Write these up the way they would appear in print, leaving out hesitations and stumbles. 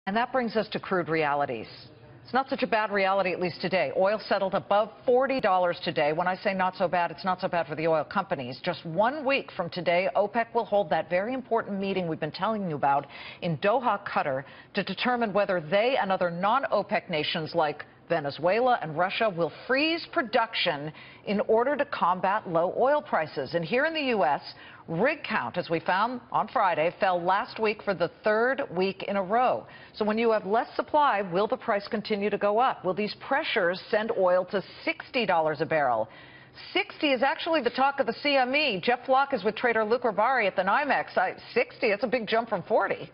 And that brings us to crude realities. It's not such a bad reality, at least today. Oil settled above $40 today. When I say not so bad, it's not so bad for the oil companies. Just 1 week from today, OPEC will hold that very important meeting we've been telling you about in Doha, Qatar, to determine whether they and other non-OPEC nations like Venezuela and Russia will freeze production in order to combat low oil prices. And here in the U.S., rig count, as we found on Friday, fell last week for the third week in a row. So when you have less supply, will the price continue to go up? Will these pressures send oil to $60 a barrel? 60 is actually the talk of the CME. Jeff Flock is with trader Luke Rahbari at the NYMEX. 60, it's a big jump from 40.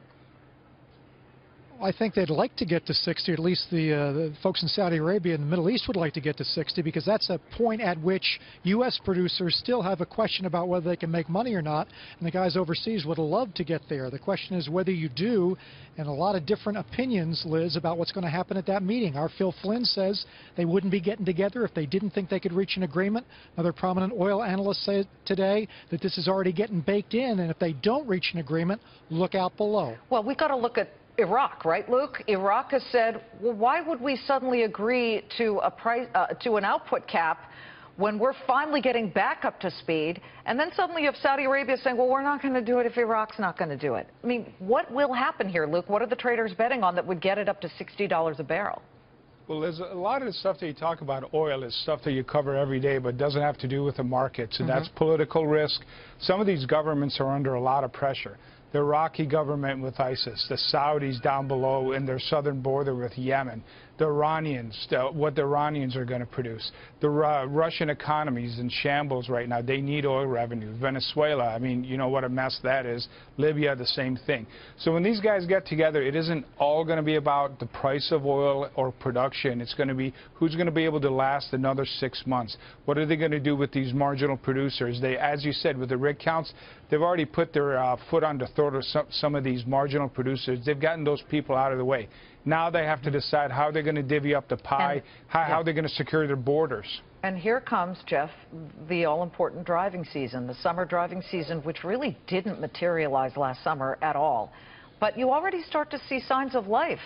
I think they'd like to get to 60, or at least the folks in Saudi Arabia and the Middle East would like to get to 60, because that's a point at which U.S. producers still have a question about whether they can make money or not, and the guys overseas would love to get there. The question is whether you do, and a lot of different opinions, Liz, about what's going to happen at that meeting. Our Phil Flynn says they wouldn't be getting together if they didn't think they could reach an agreement. Another prominent oil analyst said today that this is already getting baked in, and if they don't reach an agreement, look out below. Well, we've got to look at Iraq, right, Luke? Iraq has said, well, why would we suddenly agree to a price, to an output cap when we're finally getting back up to speed? And then suddenly you have Saudi Arabia saying, well, we're not going to do it if Iraq's not going to do it. I mean, what will happen here, Luke? What are the traders betting on that would get it up to $60 a barrel? Well, there's a lot of the stuff that you talk about, oil, is stuff that you cover every day, but doesn't have to do with the markets, and that's political risk. Some of these governments are under a lot of pressure. The Iraqi government with ISIS, the Saudis down below in their southern border with Yemen, the Iranians, what the Iranians are going to produce. The Russian economy is in shambles right now. They need oil revenue. Venezuela, I mean, you know what a mess that is. Libya, the same thing. So when these guys get together, it isn't all going to be about the price of oil or production. It's going to be who's going to be able to last another 6 months. What are they going to do with these marginal producers? They, as you said, with the rig counts, they've already put their foot on the throat of some of these marginal producers. They've gotten those people out of the way. Now they have to decide how they're going to divvy up the pie, how they're going to secure their borders. And here comes, Jeff, the all-important driving season, the summer driving season, which really didn't materialize last summer at all. But you already start to see signs of life.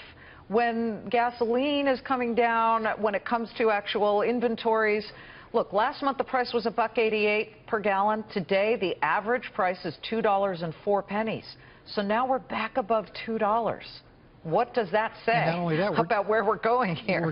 When gasoline is coming down, when it comes to actual inventories. Look, last month the price was $1.88 per gallon. Today the average price is $2.04. So now we're back above $2. What does that say about where we're going here?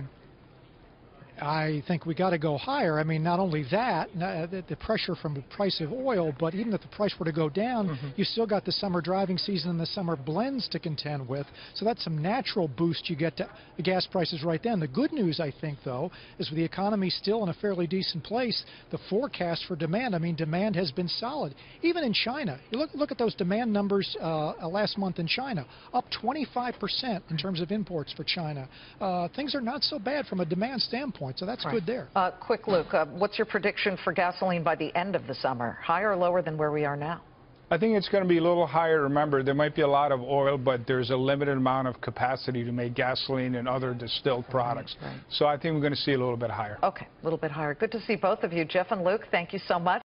I think we got to go higher. I mean, not only that, the pressure from the price of oil, but even if the price were to go down, you still got the summer driving season and the summer blends to contend with. So that's some natural boost you get to the gas prices right then. The good news, I think, though, is with the economy still in a fairly decent place, the forecast for demand, I mean, demand has been solid. Even in China, you look at those demand numbers last month in China, up 25% in terms of imports for China. Things are not so bad from a demand standpoint. So that's good there. Quick, Luke, what's your prediction for gasoline by the end of the summer? Higher or lower than where we are now? I think it's going to be a little higher. Remember, there might be a lot of oil, but there's a limited amount of capacity to make gasoline and other distilled products. So I think we're going to see a little bit higher. Okay, a little bit higher. Good to see both of you. Jeff and Luke, thank you so much.